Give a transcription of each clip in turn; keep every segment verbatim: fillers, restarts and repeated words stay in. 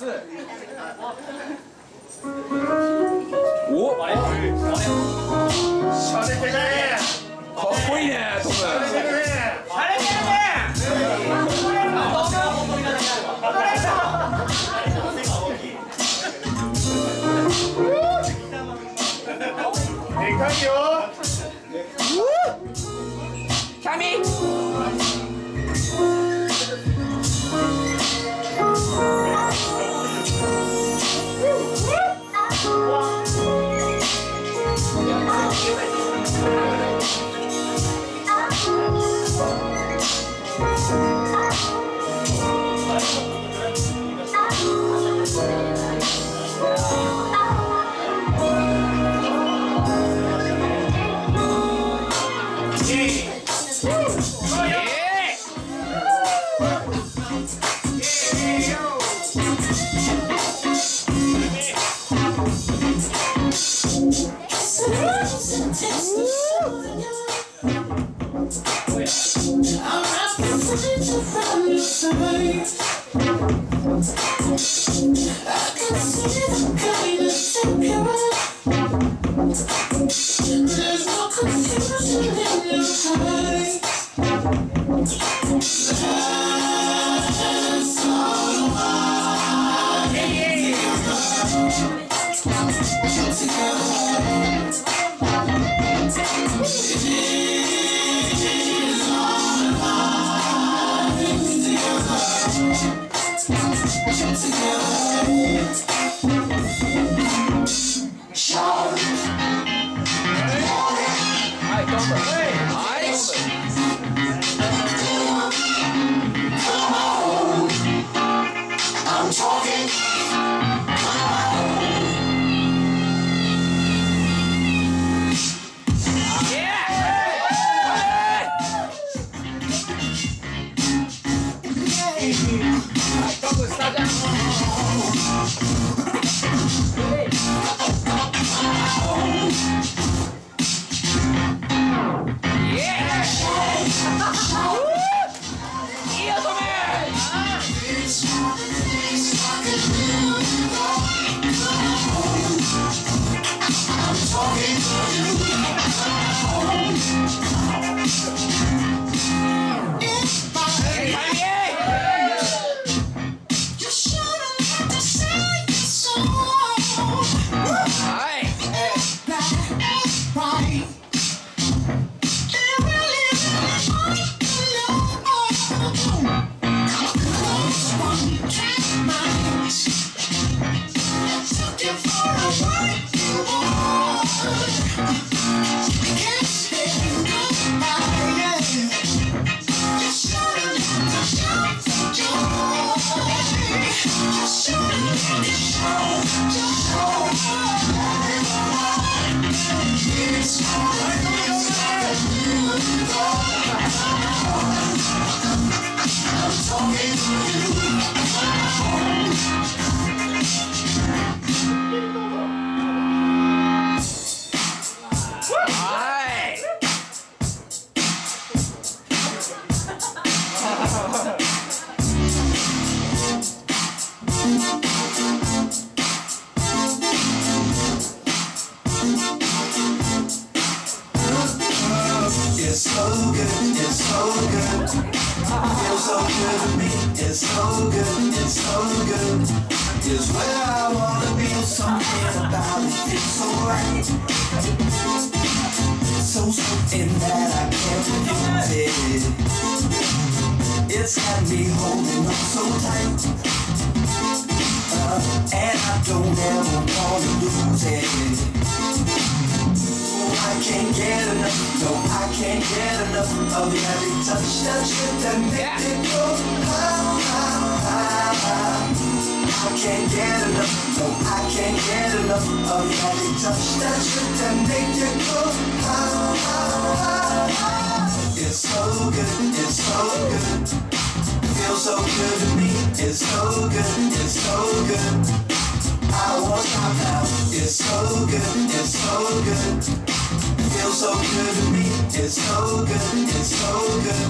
四、五。かっこいいね、トム。 でかいよ。 キャミ。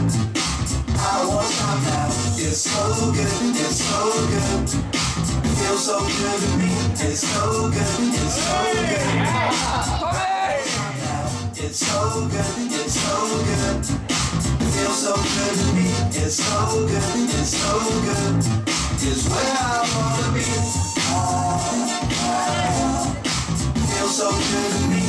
It's so good, it's so good. Feels so good to me. It's so good. It's so good. It's so good. It's so good. Feels so good to me. It's so good. It's so good. It's where I wanna be. Feels so good to me.